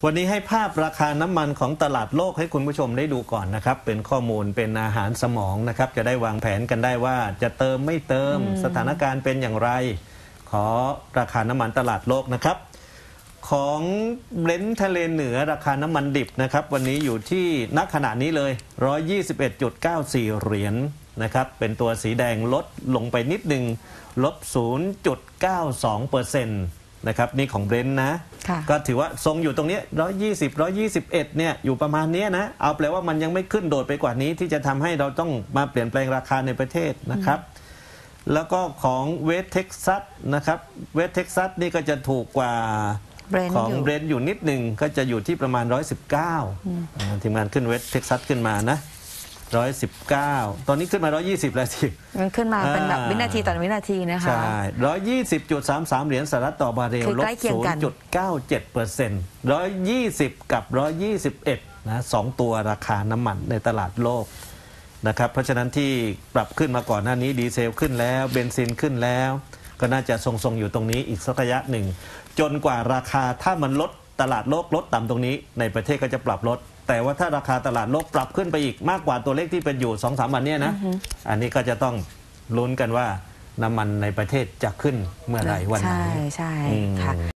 วันนี้ให้ภาพราคาน้ำมันของตลาดโลกให้คุณผู้ชมได้ดูก่อนนะครับเป็นข้อมูลเป็นอาหารสมองนะครับจะได้วางแผนกันได้ว่าจะเติมไม่เติมสถานการณ์เป็นอย่างไรขอราคาน้ำมันตลาดโลกนะครับของเบรนท์ทะเลเหนือราคาน้ำมันดิบนะครับวันนี้อยู่ที่ณขณะนี้เลย 121.94 เหรียญนะครับเป็นตัวสีแดงลดลงไปนิดหนึ่งลบ 0.92%นะครับนี่ของเบรนท์นะก็ถือว่าทรงอยู่ตรงนี้120 121เนี่ยอยู่ประมาณนี้นะเอาแปลว่ามันยังไม่ขึ้นโดดไปกว่านี้ที่จะทำให้เราต้องมาเปลี่ยนแปลงราคาในประเทศนะครับแล้วก็ของเวสเท็กซัสนะครับเวสเท็กซัสนี่ก็จะถูกกว่าของเบรนท์อยู่นิดหนึ่งก็จะอยู่ที่ประมาณ119ทีมงานขึ้นเวสเท็กซัสขึ้นมานะ119ตอนนี้ขึ้นมา120แล้วสิมันขึ้นมาเป็นแบบวินาทีต่อวินาทีนะคะใช่120.33 เหรียญสหรัฐต่อบาร์เรลลบ 0.97% 120กับ121นะ2ตัวราคาน้ำมันในตลาดโลกนะครับเพราะฉะนั้นที่ปรับขึ้นมาก่อนหน้านี้ดีเซลขึ้นแล้วเบนซินขึ้นแล้วก็น่าจะทรงๆอยู่ตรงนี้อีกสักระยะหนึ่งจนกว่าราคาถ้ามันลดตลาดโลกลดต่ำตรงนี้ในประเทศก็จะปรับลดแต่ว่าถ้าราคาตลาดโลกปรับขึ้นไปอีกมากกว่าตัวเลขที่เป็นอยู่ 2-3 วันนี้นะอันนี้ก็จะต้องลุ้นกันว่าน้ำมันในประเทศจะขึ้นเมื่อไหร่วันไหนใช่ค่ะ